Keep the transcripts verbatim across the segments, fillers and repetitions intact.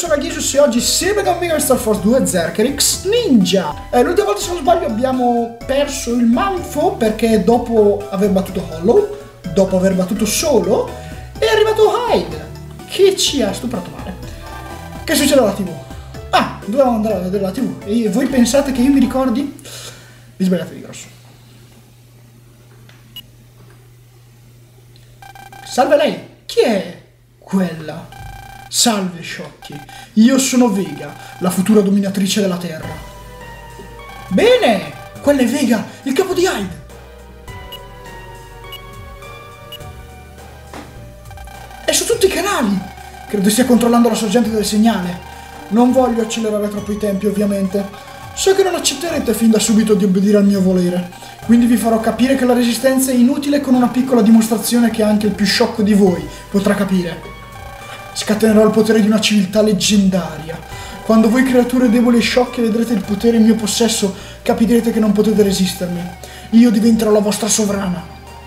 sono Aghisius e oggi insieme con Mega Man Star Force due Zerkerix Ninja. Eh, l'ultima volta, se non sbaglio, abbiamo perso il Manfo perché dopo aver battuto Hollow, dopo aver battuto Solo, è arrivato Hyde che ci ha stuprato male. Che succede alla tivù? Ah, dovevamo andare a vedere la tivù e voi pensate che io mi ricordi? Vi sbagliate di grosso. Salve lei, chi è quella? Salve sciocchi, io sono Vega, la futura dominatrice della Terra. Bene, quella è Vega, il capo di Hyde. È su tutti i canali. Credo stia controllando la sorgente del segnale. Non voglio accelerare troppo i tempi, ovviamente. So che non accetterete fin da subito di obbedire al mio volere, quindi vi farò capire che la resistenza è inutile con una piccola dimostrazione che anche il più sciocco di voi potrà capire. Scatenerò il potere di una civiltà leggendaria. Quando voi creature deboli e sciocche vedrete il potere in mio possesso, capirete che non potete resistermi. Io diventerò la vostra sovrana.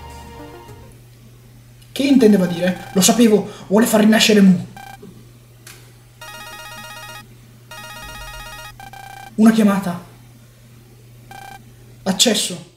Che intendeva dire? Lo sapevo, vuole far rinascere Mu. Una chiamata. Accesso.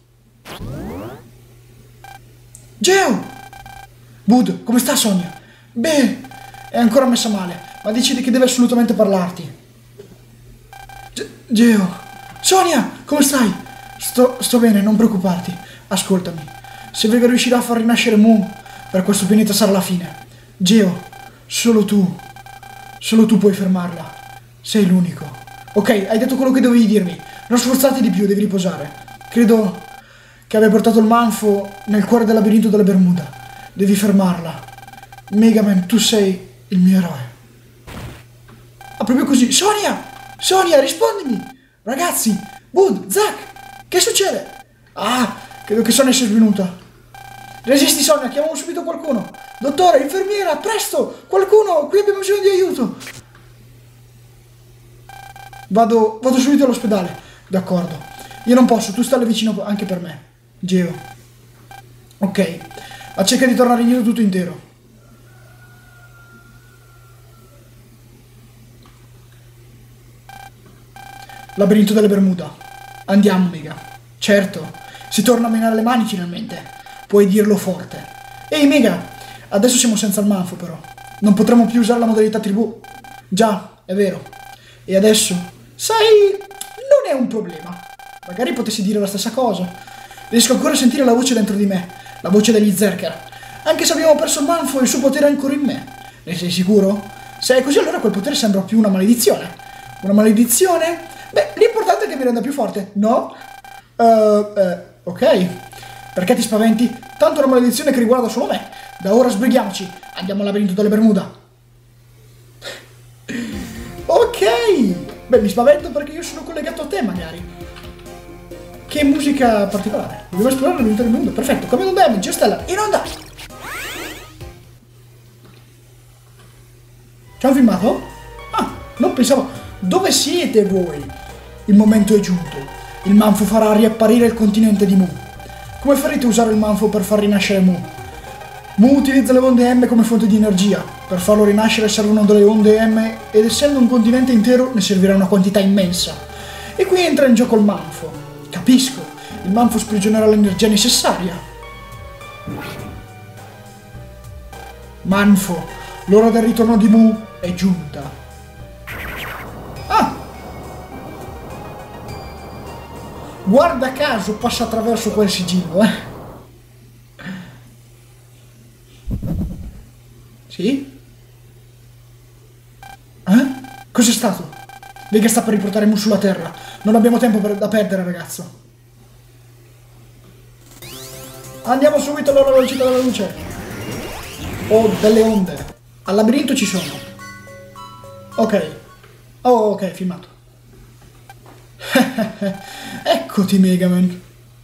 Geo! Bud, come sta Sonia? Beh, è ancora messa male, ma decide che deve assolutamente parlarti. Ge Geo! Sonia, come stai? Sto, sto bene, non preoccuparti. Ascoltami. Se Vega riuscirà a far rinascere Mu, per questo pianeta sarà la fine. Geo, solo tu. Solo tu puoi fermarla. Sei l'unico. Ok, hai detto quello che dovevi dirmi. Non sforzarti di più, devi riposare. Credo che abbia portato il Manfo nel cuore del labirinto delle Bermuda. Devi fermarla. Mega Man, tu sei il mio eroe. Ah, proprio così. Sonia! Sonia, rispondimi! Ragazzi! Bud! Zack! Che succede? Ah, credo che Sonia sia svenuta. Resisti Sonia, chiamiamo subito qualcuno. Dottore, infermiera, presto! Qualcuno! Qui abbiamo bisogno di aiuto. Vado, vado subito all'ospedale. D'accordo. Io non posso, tu stai vicino anche per me. Geo. Ok. Ma cerca di tornare indietro tutto intero. Labirinto delle Bermuda. Andiamo, Mega. Certo. Si torna a menare le mani finalmente. Puoi dirlo forte. Ehi, Mega. Adesso siamo senza il Manfo, però. Non potremo più usare la modalità tribù. Già, è vero. E adesso? Sai, non è un problema. Magari potessi dire la stessa cosa. Riesco ancora a sentire la voce dentro di me. La voce degli Zerker. Anche se abbiamo perso il Manfo, il suo potere è ancora in me. Ne sei sicuro? Se è così, allora quel potere sembra più una maledizione. Una maledizione? Beh, l'importante è che mi renda più forte, no? Uh, uh, ok. Perché ti spaventi? Tanto è una maledizione che riguarda solo me. Da ora sbrighiamoci. Andiamo al labirinto delle Bermuda. Ok. Beh, mi spavento perché io sono collegato a te, magari. Che musica particolare. Dobbiamo esplorare il labirinto del mondo. Perfetto. Come un damage, Stella. In onda. Ci hanno filmato? Ah, non pensavo. Dove siete voi? Il momento è giunto. Il Manfo farà riapparire il continente di Mu. Come farete a usare il Manfo per far rinascere Mu? Mu utilizza le onde M come fonte di energia. Per farlo rinascere servono delle onde M ed essendo un continente intero ne servirà una quantità immensa. E qui entra in gioco il Manfo. Capisco. Il Manfo sprigionerà l'energia necessaria. Manfo, l'ora del ritorno di Mu è giunta. Guarda caso passa attraverso quel sigillo, eh. Sì? Eh? Cos'è stato? Vega sta per riportare Mu sulla Terra. Non abbiamo tempo per, da perdere, ragazzo. Andiamo subito alla velocità della luce. O delle onde. Al labirinto ci sono. Ok. Oh, ok, filmato. Eccoti, Mega Man.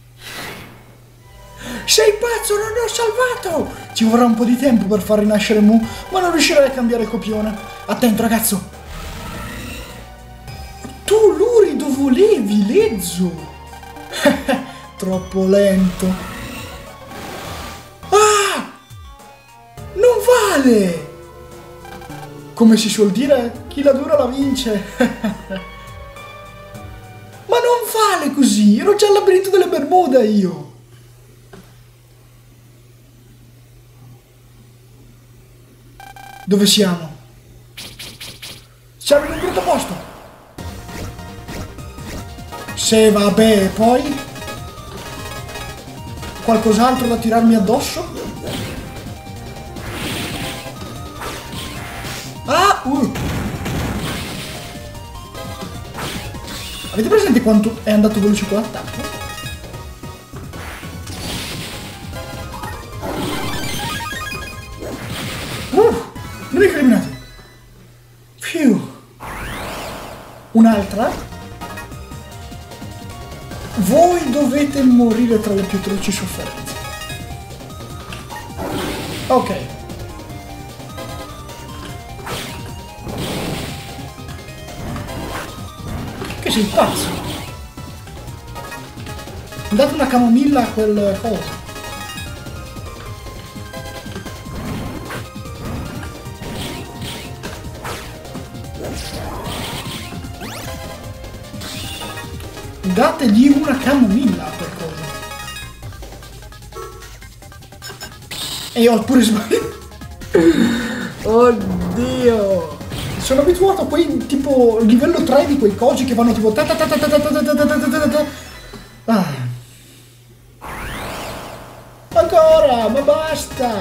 Sei pazzo, non ne ho salvato! Ci vorrà un po' di tempo per far rinascere Mu, ma non riuscirai a cambiare il copione. Attento, ragazzo. Tu lurido volevi, lezzo. Troppo lento. Ah! Non vale! come si suol dire, chi la dura la vince. Ma non vale così, ero già al labirinto delle Bermuda io. Dove siamo? Siamo in un brutto posto. Se vabbè, poi qualcos'altro da tirarmi addosso? Ah, uh. Avete presente quanto è andato veloce quell'attacco? Uh, non mi criminate. Più. Un'altra. Voi dovete morire tra le più atroci sofferenze. Ok. Che sei pazzo? Date una camomilla a quel coso. Dategli una camomilla a quel coso. E ho pure sbagliato. Oddio. Sono abituato a quei tipo livello tre di quei cosi che vanno tipo ta ta ta ta ta ta ta ta ta ta ta ta. Ah. Ancora, ma basta.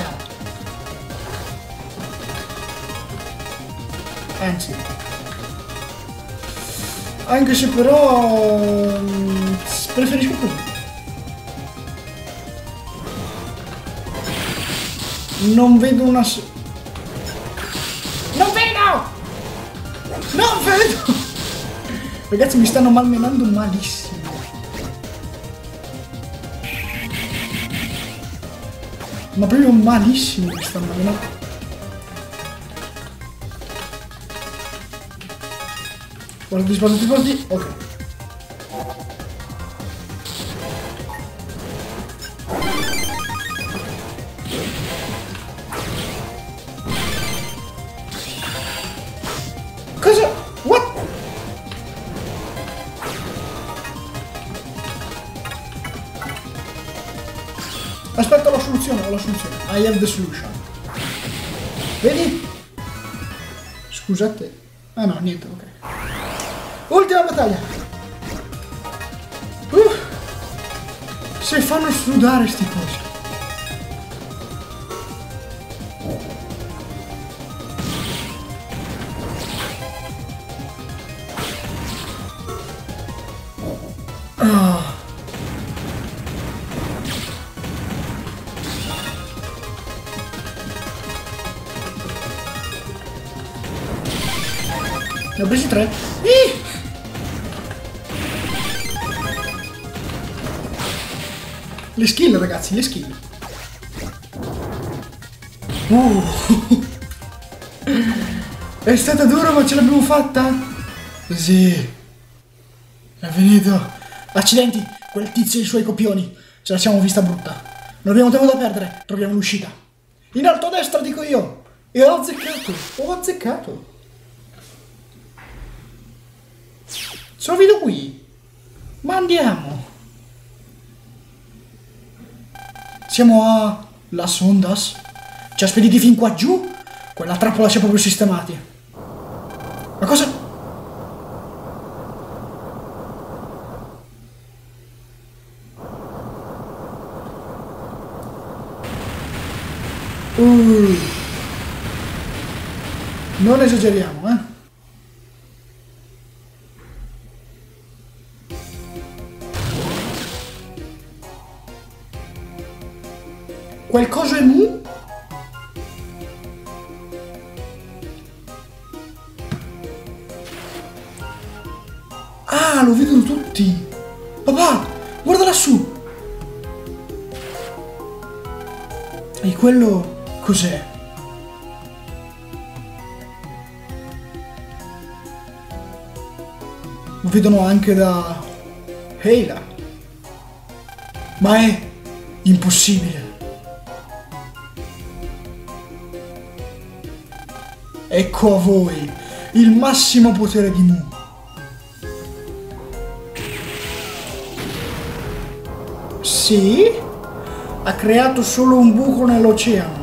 Anzi, anche se però mh, preferisco così. Non vedo una s- non vedo! Non vedo! Ragazzi, mi stanno malmenando malissimo. Ma proprio malissimo mi stanno malmenando. Guarda, sposti, sposti. Ok. Cosa? What? Aspetta, la soluzione, ho la soluzione. I have the solution. Vedi? Scusate. Ah no, niente, ok. Ultima battaglia. Uh, se fanno sudare sti cosi. Ah. Ne ho presi tre. Ih! Le skill, ragazzi, le skill. Uh. È stata dura, ma ce l'abbiamo fatta? Sì. È finito. Accidenti, quel tizio e i suoi copioni. Ce la siamo vista brutta. Non abbiamo tempo da perdere. Troviamo l'uscita. In alto a destra, dico io. E ho azzeccato. Ho azzeccato. Sono vedo qui. Ma andiamo. Siamo a Las Ondas. Ci ha spediti fin qua giù. Quella trappola ci ha proprio sistemati. Ma cosa? Uh. Non esageriamo, eh. Quel coso è mu? Ah, lo vedono tutti. Papà, guarda lassù. E quello cos'è? Lo vedono anche da Hela. Ma è impossibile. Ecco a voi il massimo potere di Mu. Sì? Ha creato solo un buco nell'oceano.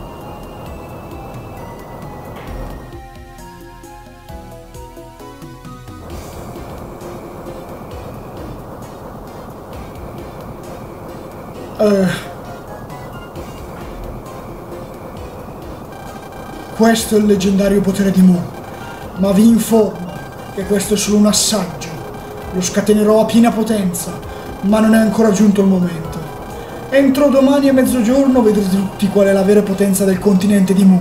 Uh, questo è il leggendario potere di Mu, ma vi informo che questo è solo un assaggio. Lo scatenerò a piena potenza, ma non è ancora giunto il momento. Entro domani a mezzogiorno vedrete tutti qual è la vera potenza del continente di Mu.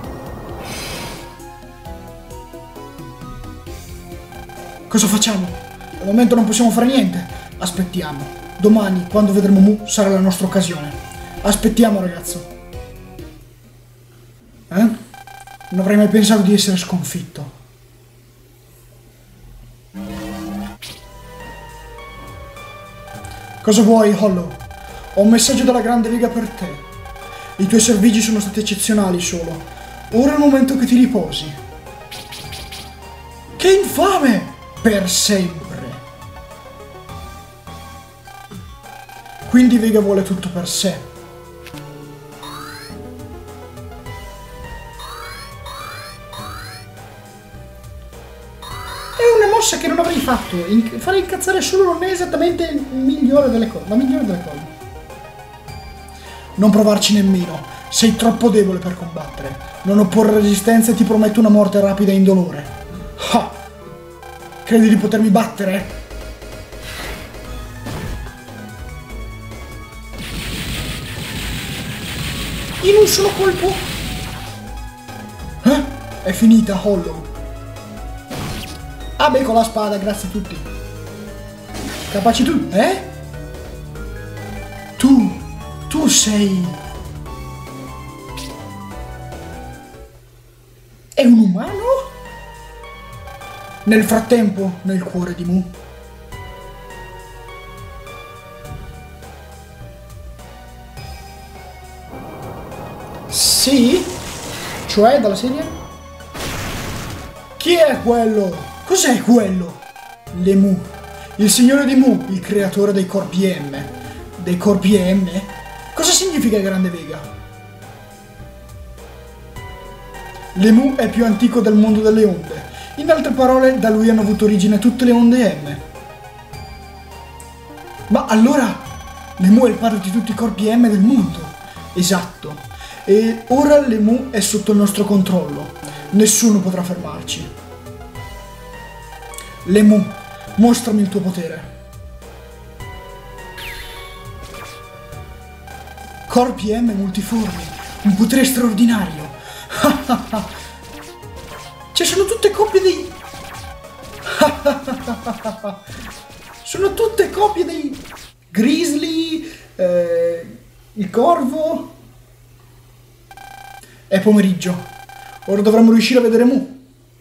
Cosa facciamo? Al momento non possiamo fare niente. Aspettiamo. Domani, quando vedremo Mu, sarà la nostra occasione. Aspettiamo, ragazzo. Eh? Non avrei mai pensato di essere sconfitto. Cosa vuoi, Hollow? Ho un messaggio dalla Grande Lega per te. I tuoi servigi sono stati eccezionali solo. Ora è il momento che ti riposi. Che infame! Per sempre. Quindi Vega vuole tutto per sé. È una mossa che non avrei fatto. In farei incazzare solo non è esattamente il migliore delle cose. La migliore delle cose. Non provarci nemmeno. Sei troppo debole per combattere. Non opporre resistenza e ti prometto una morte rapida e indolore. Ha! Credi di potermi battere? In un solo colpo? Eh? È finita, Hollow. Ah beh, con la spada, grazie a tutti. Capaci tu, eh? Tu, tu sei... È un umano? Nel frattempo, nel cuore di Mu. Sì? Cioè, dalla serie? Chi è quello? Cos'è quello? Le Mu. Il signore di Mu, il creatore dei corpi M. Dei corpi M? Cosa significa Grande Vega? Le Mu è più antico del mondo delle onde. In altre parole, da lui hanno avuto origine tutte le onde M. Ma allora, Le Mu è il padre di tutti i corpi M del mondo. Esatto. E ora Le Mu è sotto il nostro controllo. Nessuno potrà fermarci. Le Mu, mostrami il tuo potere. Corpi M multiformi. Un potere straordinario. Cioè, sono tutte copie dei... sono tutte copie dei... Grizzly, eh, il corvo... È pomeriggio. Ora dovremmo riuscire a vedere Mu.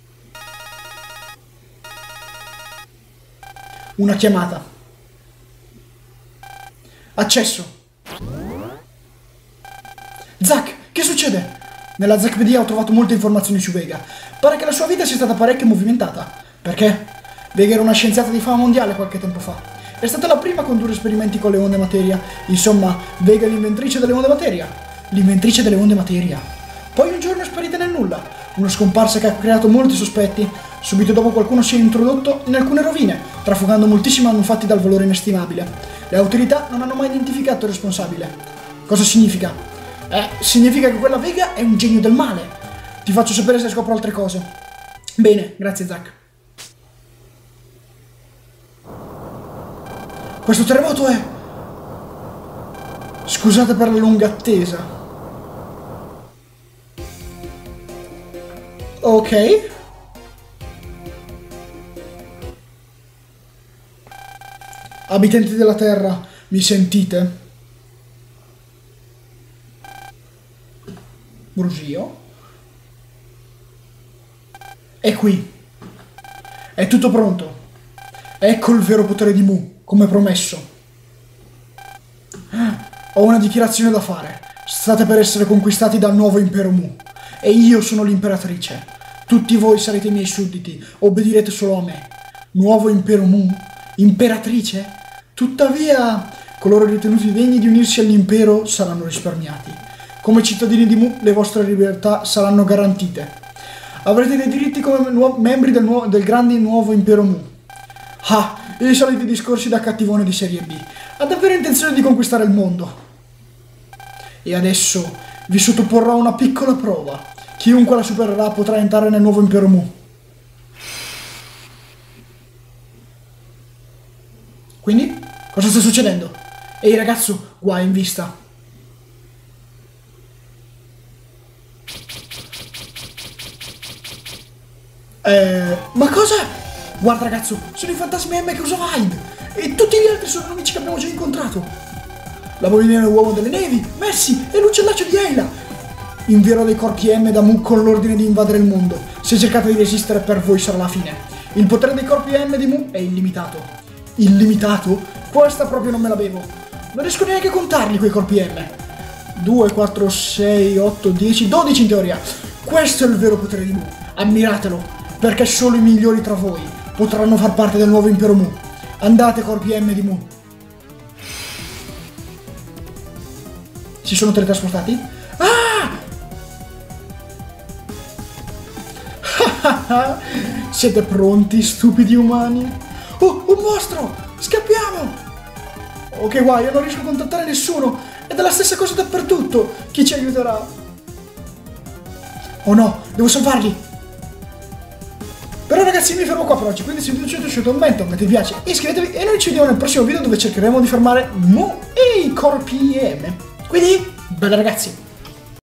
Una chiamata. Accesso. Zack, che succede? Nella Zackpedia ho trovato molte informazioni su Vega. Pare che la sua vita sia stata parecchio movimentata. Perché? Vega era una scienziata di fama mondiale qualche tempo fa. È stata la prima a condurre esperimenti con le onde materia. Insomma, Vega è l'inventrice delle onde materia. L'inventrice delle onde materia. Poi un giorno è sparita nel nulla. Una scomparsa che ha creato molti sospetti. Subito dopo qualcuno si è introdotto in alcune rovine, trafugando moltissimi manufatti dal valore inestimabile. Le autorità non hanno mai identificato il responsabile. Cosa significa? Eh, significa che quella Vega è un genio del male. Ti faccio sapere se scopro altre cose. Bene, grazie Zack. Questo terremoto è... Scusate per la lunga attesa. Ok. Abitanti della Terra, mi sentite? Brusio. È qui. È tutto pronto. Ecco il vero potere di Mu, come promesso. Ho una dichiarazione da fare. State per essere conquistati dal nuovo impero Mu. E io sono l'imperatrice. Tutti voi sarete i miei sudditi, obbedirete solo a me. Nuovo impero Mu? Imperatrice? Tuttavia, coloro ritenuti degni di unirsi all'impero saranno risparmiati. Come cittadini di Mu, le vostre libertà saranno garantite. Avrete dei diritti come membri del, nuovo, del grande nuovo impero Mu. Ah, i soliti discorsi da cattivone di serie B. Ha davvero intenzione di conquistare il mondo. E adesso vi sottoporrò a una piccola prova. Chiunque la supererà potrà entrare nel nuovo impero Mu. Quindi? Cosa sta succedendo? Ehi ragazzo, guai in vista. Eh, ma cosa? Guarda ragazzo, sono i fantasmi M che usava Hyde. E tutti gli altri sono amici che abbiamo già incontrato. La molinera uomo delle nevi, Messi e l'uccellaccio di Ayla. Invierò dei corpi M da Mu con l'ordine di invadere il mondo. Se cercate di resistere, per voi sarà la fine. Il potere dei corpi M di Mu è illimitato. Illimitato? Questa proprio non me la bevo. Non riesco neanche a contarli quei corpi M. due, quattro, sei, otto, dieci, dodici in teoria. Questo è il vero potere di Mu. Ammiratelo, perché solo i migliori tra voi potranno far parte del nuovo impero Mu. Andate corpi M di Mu. Si sono teletrasportati? Ah! Siete pronti, stupidi umani? Oh, un mostro! Scappiamo! Ok, guai, io non riesco a contattare nessuno. È della stessa cosa dappertutto. Chi ci aiuterà? Oh no, devo salvarli. Però ragazzi, mi fermo qua per oggi. Quindi se vi è piaciuto, commento, mettete mi piace, iscrivetevi e noi ci vediamo nel prossimo video dove cercheremo di fermare Mu e i corpi M. Quindi, bella ragazzi!